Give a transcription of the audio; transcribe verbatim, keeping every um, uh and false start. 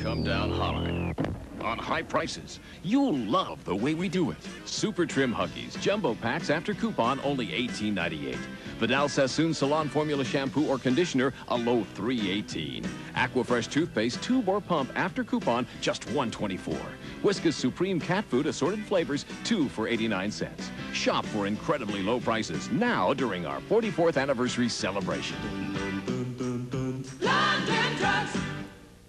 come down hollering. On high prices, you'll love the way we do it. Super Trim Huggies, jumbo packs after coupon, only eighteen ninety-eight. Vidal Sassoon Salon Formula Shampoo or Conditioner, a low three eighteen. Aquafresh Toothpaste, tube or pump after coupon, just one twenty-four. Whiskas Supreme Cat Food Assorted Flavors, two for eighty-nine cents. Shop for incredibly low prices now during our forty-fourth anniversary celebration.